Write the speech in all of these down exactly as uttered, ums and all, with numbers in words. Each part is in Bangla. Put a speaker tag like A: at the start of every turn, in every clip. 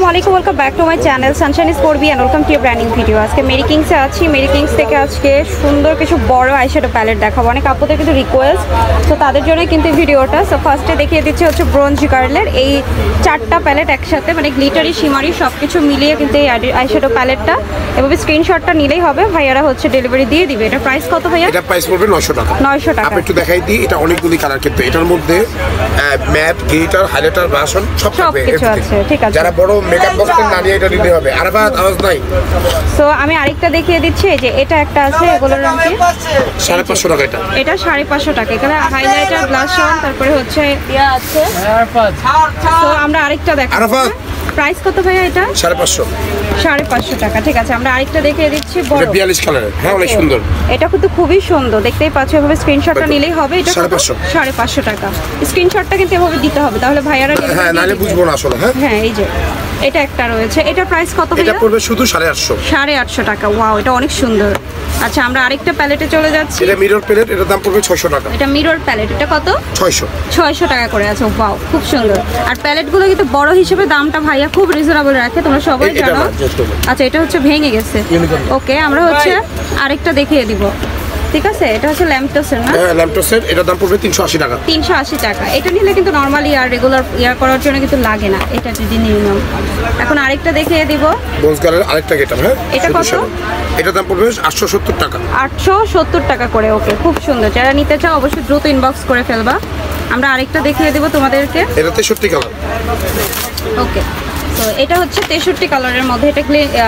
A: আসসালামু আলাইকুম, welcome back to my channel sunshine is for B and welcome to brand new video. আজকে মেরি কিংসে আছি। মেরি কিংস থেকে আজকে সুন্দর কিছু বড় আইশ্যাডো প্যালেট দেখাবো। অনেক আপুদের কিন্তু রিকোয়েস্ট, তো তাদের জন্যই কিন্তু ভিডিওটা। সো ফার্স্টে দেখিয়ে দিচ্ছি হচ্ছে ব্রোঞ্জ গার্লের এই চারটা প্যালেট একসাথে, মানে গ্লিটারি শিমারি সব কিছু মিলিয়ে কিন্তু এই আইশ্যাডো প্যালেটটা। এভাবে স্ক্রিনশটটা নিলেই হবে, ভাইয়ারা হচ্ছে ডেলিভারি দিয়ে দিবে। এটা প্রাইস কত ভাইয়া?
B: এটা প্রাইস পড়বে নয়শো টাকা।
A: নয়শো টাকা।
B: আপনি একটু দেখাই দিই, এটা অনেকগুলি কালার, কিন্তু এটার মধ্যে ম্যাট, গ্লিটার, হাইলাইটার, ব্রাশন সব
A: সব কিছু আছে। ঠিক আছে,
B: যারা বড় মেকআপ বক্সের না নিয়ে এটা নিতে হবে। আর বাদ আওয়াজ নাই।
A: সো আমি আরেকটা দেখিয়ে দিচ্ছি, যে এটা একটা আছে, এগুলোর রং কি?
B: সাড়ে পাঁচশো টাকা। এটা
A: এটা সাড়ে পাঁচশো টাকা। এখানে হাইলাইটার, ব্লাশ অন, তারপরে হচ্ছে ইয়া আছে। তো আমরা আরেকটা দেখাবো। প্রাইস কত ভাইয়া এটা?
B: সাড়ে পাঁচশো
A: সাড়ে পাঁচশো টাকা। ঠিক আছে, আমরা আরেকটা দেখিয়ে দিচ্ছি বড়
B: বিয়াল্লিশ কালারের। হ্যাঁ, অনেক সুন্দর।
A: এটা কিন্তু খুবই সুন্দর, দেখতেই পাচ্ছ। এভাবে স্ক্রিনশটটা নিলেই হবে। এটা সাড়ে পাঁচশো সাড়ে পাঁচশো টাকা। স্ক্রিনশটটা কিন্তু এভাবে দিতে হবে, তাহলে ভাইয়ারা
B: হ্যাঁ, নালে বুঝবো না আসলে। হ্যাঁ
A: হ্যাঁ, এই যে এটা একটা রয়েছে। এটা প্রাইস কত?
B: এটা পড়বে শুধু সাড়ে আটশো
A: সাড়ে আটশো টাকা। ওয়াও, এটা অনেক সুন্দর। আচ্ছা, আমরা আরেকটা প্যালেটে চলে যাচ্ছি।
B: এটা মিরর প্যালেট, এটার দাম পড়বে ছয়শো টাকা।
A: এটা মিরর প্যালেট, এটা কত? ছয়শো ছয়শো টাকা করে আছে। ওয়াও, খুব সুন্দর। আর প্যালেটগুলো কিন্তু বড় হিসেবে দামটা ভাইয়া খুব রিজনেবল রাখে, তোমরা সবাই জানো। আচ্ছা, এটা হচ্ছে ভেঙে গেছে। ওকে, আমরা হচ্ছে আরেকটা দেখিয়ে দিব। ঠিক আছে, এটা হচ্ছে ল্যাম্পটোসের না?
B: হ্যাঁ, ল্যাম্পটোসের। এটার দাম পড়বে তিনশো আশি টাকা।
A: তিনশো আশি টাকা। এটা নিলে কিন্তু নরমালি আর রেগুলার ইয়ার করার জন্য কিন্তু লাগে না, এটা যদি নিয়ে নাও। এখন আরেকটা দেখিয়ে দিব,
B: বোসগারের আরেকটা গেটআপ। হ্যাঁ,
A: এটা কত?
B: এটার দাম পড়বে আটশো সত্তর টাকা।
A: আটশো সত্তর টাকা করে। ওকে, খুব সুন্দর। যারা নিতে চাও অবশ্যই দ্রুত ইনবক্স করে ফেলবা। আমরা আরেকটা দেখিয়ে দেব তোমাদেরকে।
B: এটা তেষট্টি কালার।
A: ওকে, তো এটা হচ্ছে তেষট্টি কালারের মধ্যে। এটা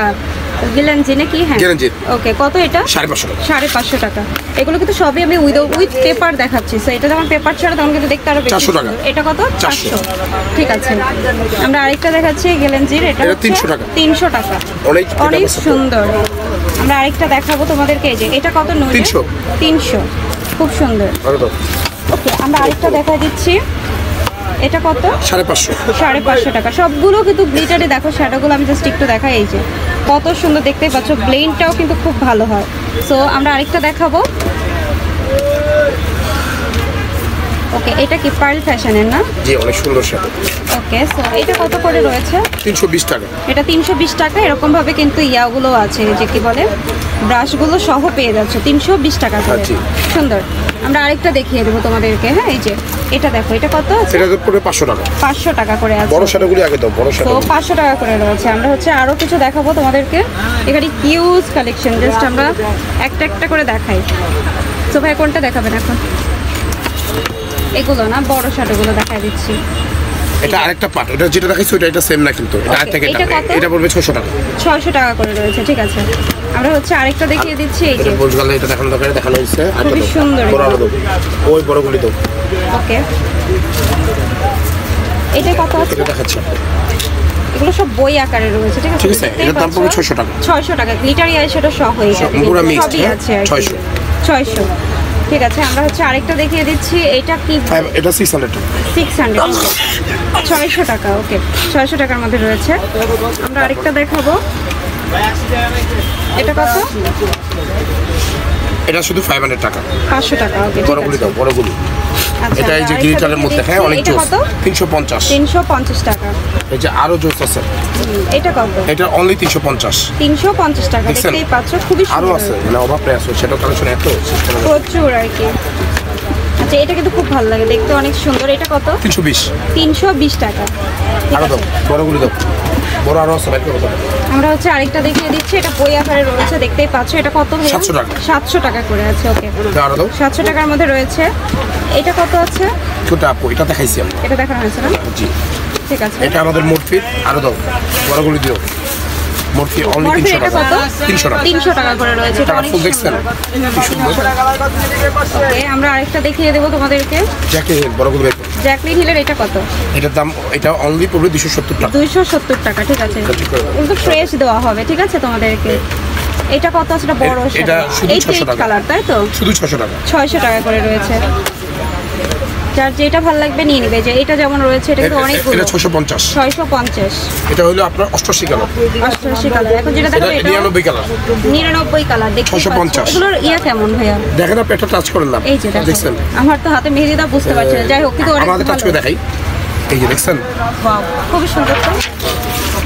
A: গিলেনজি নাকি? হ্যাঁ, ওকে। কত এটা? সাড়ে পাঁচশো টাকা। সাড়ে পাঁচশো টাকা। এগুলো কিন্তু সবই আমি উইথ উইথ পেপার দেখাচ্ছি। সো এটা যখন পেপার ছাড়া তখন কিন্তু দেখতে আরো বেশি
B: চারশো টাকা।
A: এটা কত? চারশো। ঠিক আছে, আমরা আরেকটা দেখাচ্ছি গিলেনজির। এটা
B: তিনশো টাকা।
A: তিনশো টাকা, অনেক অনেক সুন্দর। আমরা আরেকটা দেখাবো তোমাদেরকে, যে এটা কত? তিনশো। তিনশো, খুব সুন্দর। ওকে, আমরা আরেকটা দেখা দিচ্ছি। এটা কত? সাড়ে পাঁচশো। সাড়ে পাঁচশো টাকা। সবগুলো কিন্তু গ্লিটারে। দেখো শ্যাডোগুলো আমি জাস্ট একটু দেখাই, এই যে কত সুন্দর, দেখতেই পাচ্ছ। ব্লেন্ডটাও কিন্তু খুব ভালো হয়। সো আমরা আরেকটা দেখাবো। ওকে, এটা কি পার্ল ফ্যাশনের না?
B: জি, অনেক সুন্দর শ্যাডো।
A: ওকে, সো এটা কত করে রয়েছে?
B: তিনশো বিশ টাকা। এটা
A: তিনশো বিশ টাকা। এরকম ভাবে কিন্তু ইয়াগুলো আছে, যে কি বলে, ব্রাশগুলো সহ পেয়ে যাচ্ছে তিনশো বিশ টাকা করে। সুন্দর। আমরা আরেকটা দেখিয়ে দেবো তোমাদেরকে। হ্যাঁ, এই যে এটা দেখো, এটা কত আছে?
B: এটা পড়বে পাঁচশো টাকা।
A: পাঁচশো টাকা করে আছে।
B: বড় শ্যাডোগুলি আগে দাও, বড় শ্যাডো।
A: তো পাঁচশো টাকা করে রয়েছে। আমরা হচ্ছে আরো কিছু দেখাবো তোমাদেরকে। এখানে হিউজ কালেকশন, জাস্ট আমরা একটা একটা করে দেখাই। তো ভাই, কোনটা দেখাবেন এখন? এগুলো না, বড় শ্যাডোগুলো দেখাই দিচ্ছি।
B: এটা আরেকটা পার্ট। এটা যেটা দেখাইছো এটা এটা সেম না, কিন্তু এটা আরেকটা এটা এটা পড়বে ছয়শো টাকা।
A: ছয়শো টাকা করে রয়েছে। ঠিক আছে, আমরা হচ্ছে আরেকটা দেখিয়ে দিচ্ছি। এই যে
B: বোঝগালে এটা দেখানো দরকার, দেখানো হইছে।
A: খুব সুন্দর।
B: বড় আলো দাও, ওই বড়গুলি দাও।
A: ওকে, এটা কত আছে?
B: এটা দেখাচ্ছি।
A: এগুলো সব বই আকারে রয়েছে। ঠিক আছে,
B: ঠিক আছে। এটার দাম পড়বে ছয়শো টাকা।
A: ছয়শো টাকা। গ্লিটারি আইশ্যাডো সহ হয়ে যাবে, সবই আছে।
B: ছয়শো।
A: ছয়শো। ঠিক আছে, আমরা হচ্ছে আরেকটা দেখিয়ে দিচ্ছি। এটা কি?
B: এটা ছয়শো টাকা।
A: ছয়শো। ছয়শো টাকা। ওকে, ছয়শো টাকার মধ্যে রয়েছে। আমরা আরেকটা দেখাবো। এটা কত?
B: এটা শুধু পাঁচশো টাকা।
A: পাঁচশো টাকা। ওকে,
B: বড়গুলি দাও, বড়গুলি। এটা এই যে গ্লিটারের মধ্যে। হ্যাঁ, অনেক জোস। তিনশো পঞ্চাশ।
A: তিনশো পঞ্চাশ টাকা।
B: এই যে আরো জোস আছে।
A: এটা কত?
B: এটা অনলি তিনশো পঞ্চাশ।
A: তিনশো পঞ্চাশ টাকা। দেখতেই পাচ্ছ, খুবই সুন্দর।
B: আরো আছে, মানে অভাব নেই আছে। সেটা কালেকশন এত
A: প্রচুর আর কি। আচ্ছা, এটা কিন্তু খুব ভালো লাগে, দেখতে অনেক সুন্দর। এটা কত? তিনশো বিশ। তিনশো বিশ টাকা।
B: আরো দাও, বড়গুলি দাও। বড় আরো আছে।
A: আমরা হচ্ছে আরেকটা দেখিয়ে দিচ্ছি। এটা বই আকারে রয়েছে, দেখতেই পাচ্ছ। এটা কত?
B: সাতশো টাকা।
A: সাতশো টাকা করে আছে। ওকে,
B: আরো দাও।
A: সাতশো টাকার মধ্যে রয়েছে। এটা কত আছে?
B: ছোট আপু, এটা দেখাইছি আমরা।
A: এটা দেখানো হয়েছে না?
B: জি,
A: ঠিক আছে।
B: এটা আমাদের মোটফি। আরো দাও, বড়গুলি দিও। মোটফি অনলি তিনশো টাকা। তিনশো টাকা।
A: তিনশো টাকা করে রয়েছে। এটা অনেক
B: দেখছেন কি সুন্দর।
A: ওকে, আমরা আরেকটা দেখিয়ে দেব তোমাদেরকে।
B: জ্যাকলিন হিল, বড়গুলি দেখো।
A: জ্যাকলিন হিলের এটা কত?
B: এটার দাম এটা অনলি পড়বে দুইশো সত্তর টাকা।
A: দুইশো সত্তর টাকা। ঠিক আছে, কিন্তু ফ্রেশ দেওয়া হবে। ঠিক আছে তোমাদেরকে। এটা কত আছে? এটা বড়,
B: এটা শুধু ছয়শো টাকা
A: কালার, তাই তো?
B: শুধু ছয়শো টাকা। ছয়শো
A: টাকা করে রয়েছে। যার যেটা ভালো লাগবে নিয়ে নেবে। যে এটা যেমন রয়েছে, এটা কিন্তু অনেকগুলো।
B: এটা ছয়শো পঞ্চাশ।
A: ছয়শো পঞ্চাশ।
B: এটা হলো আপনার অষ্টআশি কালার।
A: অষ্টআশি কালার। এখন যেটা দেখো এটা
B: নিরানব্বই কালার।
A: নিরানব্বই কালার। দেখতে
B: ছয়শো পঞ্চাশ।
A: এগুলোর ইয়া কেমন ভাইয়া?
B: দেখেন আপনি এটা টাচ করেন না।
A: এই যে দেখছেন, আমার তো হাতে মেহেদি দা বুঝতে পারছেন না। যাই হোক, কিন্তু অনেক
B: আমাদের টাচ করে দেখাই। এই যে দেখছেন,
A: ওয়াও, খুব সুন্দর। তো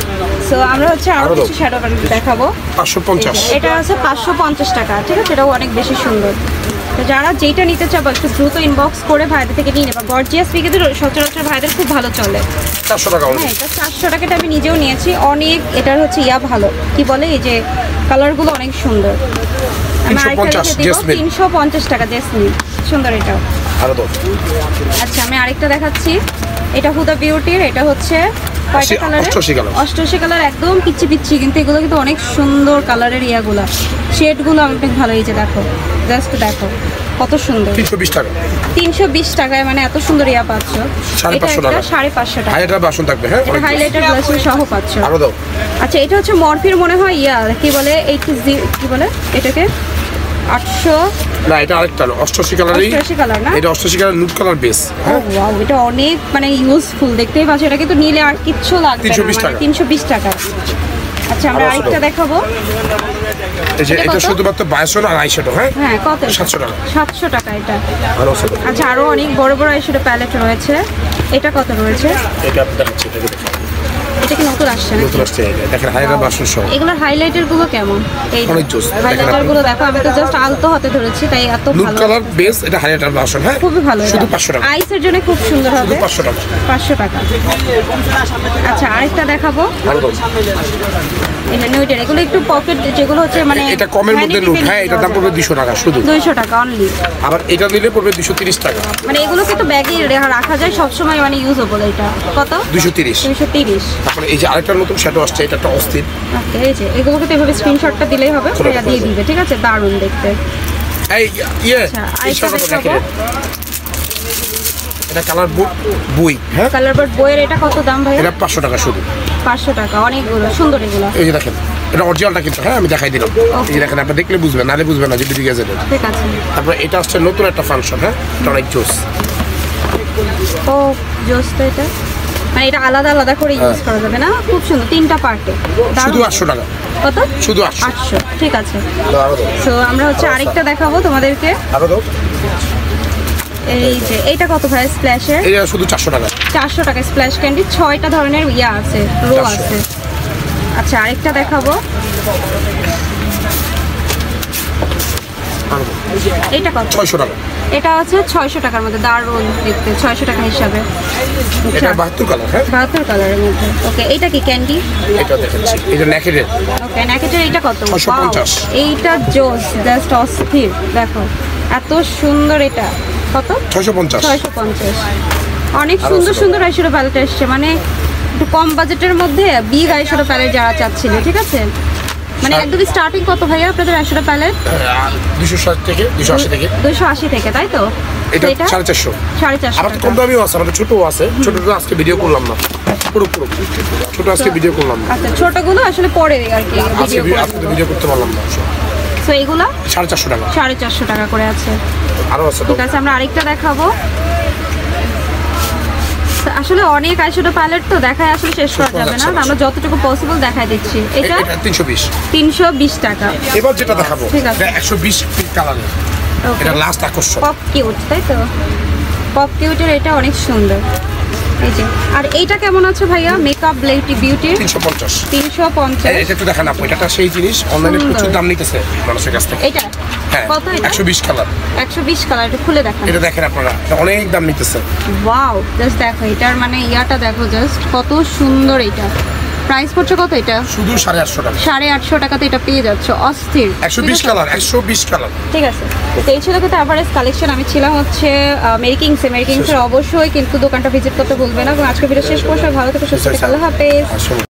A: সো আমরা হচ্ছে আরো কিছু শ্যাডো প্যালেট দেখাবো।
B: পাঁচশো পঞ্চাশ
A: এটা আছে পাঁচশো পঞ্চাশ টাকা, ঠিক আছে? এটাও অনেক বেশি সুন্দর। তো যারা যেটা নিতে চাবো একটু দ্রুত ইনবক্স করে ভাইদের থেকে নিয়ে নেবা। গর্জিয়াস পিকেদের সচরাচর ভাইদের খুব ভালো চলে।
B: চারশো টাকা।
A: হ্যাঁ, এটা চারশো টাকাটা আমি নিজেও নিয়েছি। অনেক এটার হচ্ছে ইয়া ভালো, কি বলে, এই যে কালারগুলো অনেক সুন্দর। আমি আরেকটা তিনশো পঞ্চাশ টাকা জেসমিন, সুন্দর এটাও। আচ্ছা, আমি আরেকটা দেখাচ্ছি। এটা হুদা বিউটির, এটা হচ্ছে কয়টা কালার? অষ্টআশি কালার, একদম পিচ্ছি পিচ্ছি, কিন্তু এগুলো কিন্তু অনেক সুন্দর কালারের ইয়াগুলো, শেডগুলো অনেক ভালো। এই যে দেখো, জাস্ট দেখো কত সুন্দর।
B: তিনশো বিশ টাকা।
A: তিনশো বিশ টাকায় মানে এত সুন্দর ইয়া পাচ্ছ। এটা সাড়ে পাঁচশো টাকা।
B: হাইলাইটার বাসন থাকবে, হ্যাঁ,
A: এটা হাইলাইটার ব্লাশিং সহ পাচ্ছ।
B: আরো দাও।
A: আচ্ছা, এটা হচ্ছে মরফির মনে হয় ইয়া কি বলে, এইটি কি বলে এটাকে, আটশো
B: না, এটা আরেকটা অষ্টআশি কালারই।
A: অষ্টআশি কালার না,
B: এটা অষ্টআশি কালার নুট কালার বেস।
A: হ্যাঁ, ওয়াও, এটা অনেক মানে ইউজফুল, দেখতেই পাচ্ছ। এটা কিন্তু নিলে আর কিচ্ছু লাগবে না, মানে তিনশো বিশ টাকা। আচ্ছা, আমরা আরেকটা দেখাবো।
B: এই যে এটা শুধুমাত্র বাসন আর আইশ্যাডো। হ্যাঁ
A: হ্যাঁ, কত?
B: সাতশো টাকা।
A: সাতশো টাকা এটা।
B: ভালো আছে।
A: আচ্ছা, আরো অনেক বড় বড় আইশ্যাডো প্যালেট রয়েছে। এটা কত রয়েছে?
B: এটা দেখাচ্ছি, এটা দেখো।
A: এটা কি নতুন আসছে?
B: নতুন আসছে। দেখেন হাইলাইটার বাসন সহ।
A: এগুলোর হাইলাইটার গুলো কেমন? এই
B: অনেক জোস।
A: হাইলাইটার গুলো দেখো, আমি তো জাস্ট আলতো হাতে ধরেছি, তাই এত ভালো।
B: নুট কালার বেস, এটা হাইলাইটার বাসন। হ্যাঁ,
A: খুবই ভালো।
B: শুধু পাঁচশো টাকা।
A: আইসের জন্য খুব সুন্দর হবে।
B: পাঁচশো টাকা।
A: পাঁচশো টাকা। আচ্ছা, আরেকটা দেখাবো। এটা নুটের, এগুলো একটু পকেট, যেগুলো হচ্ছে মানে
B: এটা কমের মধ্যে নুট। হ্যাঁ, এটার দাম পড়বে দুশো টাকা শুধু।
A: দুইশো টাকা অনলি।
B: আবার এটা নিলে পড়বে দুশো তিরিশ টাকা।
A: মানে এগুলোকে তো ব্যাগে রাখা যায় সব সময়, মানে ইউজেবল। এটা কত?
B: দুশো তিরিশ।
A: দুশো তিরিশ।
B: তারপরে এই যে আরেকটা নতুন শ্যাডো আসছে, এটা একটা অস্থির।
A: ওকে, এই যে এগুলোকে তো এভাবে স্ক্রিনশটটা দিলেই হবে, ভাইয়া দিয়ে দিবে, ঠিক আছে? দারুণ দেখতে।
B: এই ইয়ে
A: এই শ্যাডোটা দেখাবো।
B: এটা কালার বুক বই। হ্যাঁ,
A: কালার বোর্ড বইয়ের এটা কত দাম ভাই?
B: এটা পাঁচশো টাকা শুধু।
A: পাঁচশো টাকা, অনেকগুলো সুন্দর এগুলো।
B: এই যে দেখেন, এটা অরিজিনালটা কিন্তু। হ্যাঁ, আমি দেখাই দিলাম। এই যে দেখেন, আপনি দেখলে বুঝবেন, নালে বুঝবেন না যে বিডি গ্যাজেট।
A: ঠিক আছে।
B: তারপরে এটা আসছে নতুন একটা ফাংশন। হ্যাঁ, এটা অনেক জোস।
A: ও জোস তো এটা, মানে এটা আলাদা আলাদা করে ইউজ করা যাবে না? খুব সুন্দর, তিনটা পার্টে।
B: শুধু আটশো টাকা।
A: কত?
B: শুধু আটশো।
A: আটশো, ঠিক আছে। সো আমরা হচ্ছে আরেকটা দেখাবো তোমাদেরকে।
B: আরো দাও।
A: এই যে এইটা কত ভাই স্প্ল্যাশের?
B: এটা শুধু চারশো টাকা।
A: চারশো টাকা স্প্ল্যাশ ক্যান্ডি, ছয়টা ধরনের ইয়া আছে, রো আছে। আচ্ছা, আরেকটা দেখাবো। এটা কত?
B: ছয়শো টাকা।
A: এটা আছে ছয়শো টাকার মধ্যে, দারুণ দেখতে, ছয়শো টাকা হিসাবে।
B: এটা বাহাত্তর কালার। হ্যাঁ,
A: বাহাত্তর কালারের মধ্যে। ওকে, এটা কি ক্যান্ডি?
B: এটা দেখাচ্ছি, এটা ন্যাকেটের।
A: ওকে, ন্যাকেটের এটা কত?
B: ছয়শো পঞ্চাশ।
A: এইটা জোস, জাস্ট অস্থির, দেখো এত সুন্দর। এটা কত?
B: ছয়শো পঞ্চাশ।
A: ছয়শো পঞ্চাশ। অনেক সুন্দর সুন্দর আইশ্যাডো প্যালেট এসছে, মানে একটু কম বাজেটের মধ্যে বিগ আইশ্যাডো প্যালেট যারা চাচ্ছিল, ঠিক আছে? মানে একদম স্টার্টিং কত ভাইয়া আপনাদের আইশ্যাডো প্যালেট?
B: দুশো ষাট থেকে দুশো আশি থেকে।
A: দুশো আশি থেকে, তাই তো?
B: এটা সাড়ে চারশো।
A: সাড়ে চারশো।
B: আবার কম দামিও আছে, আমাদের ছোটও আছে। ছোটটা আজকে ভিডিও করলাম না, পুরো পুরো ছোট আজকে ভিডিও করলাম না।
A: আচ্ছা, ছোটগুলো আসলে পরে আর কি ভিডিও করব।
B: আজকে ভিডিও করতে পারলাম না।
A: সো এইগুলা
B: সাড়ে চারশো টাকা।
A: সাড়ে চারশো টাকা করে আছে।
B: আরো আছে।
A: ঠিক আছে, আমরা আরেকটা দেখাবো। আসলে অনেক আইশ্যাডো প্যালেট তো দেখায় আসলে শেষ করা যাবে না, আমরা যতটুকু পসিবল দেখাই দিচ্ছি। এটা
B: তিনশো বিশ।
A: তিনশো বিশ টাকা।
B: এবার যেটা দেখাবো
A: ঠিক আছে,
B: একশো বিশ কালারের। এটা লাস্ট আকর্ষণ।
A: পপ কিউট, তাই তো? পপ কিউটের এটা অনেক সুন্দর। এই যে, আর এইটা কেমন আছে ভাইয়া? মেকআপ বিউটি বিউটি
B: তিনশো পঞ্চাশ।
A: তিনশো পঞ্চাশ।
B: এটা একটু দেখান আপু, এটা সেই জিনিস অনলাইনে প্রচুর দাম নিতেছে মানুষের কাছ থেকে।
A: এটা
B: হ্যাঁ,
A: কত? এটা
B: একশো বিশ কালার।
A: একশো বিশ কালার, এটা খুলে দেখান।
B: এটা দেখেন আপনারা, এটা অনেক দাম নিতেছে।
A: ওয়াও, জাস্ট দেখো এটার মানে ইয়াটা দেখো, জাস্ট কত সুন্দর। এটা প্রাইস পড়ছে কত? এটা শুধু সাড়ে আটশো টাকা। সাড়ে আটশো টাকাতে এটা পেয়ে যাচ্ছে, অস্থির।
B: একশো বিশ কালার, একশো বিশ কালার।
A: ঠিক আছে, তো এই ছিল কিন্তু অ্যাভারেজ কালেকশন। আমি ছিলাম হচ্ছে মেরিকিংসে। মেরিকিংসের অবশ্যই কিন্তু দোকানটা ভিজিট করতে ভুলবে না। এবং আজকে ভিডিও শেষ করতে ভালো থেকে সুস্থ থেকে, আল্লাহ হাফেজ।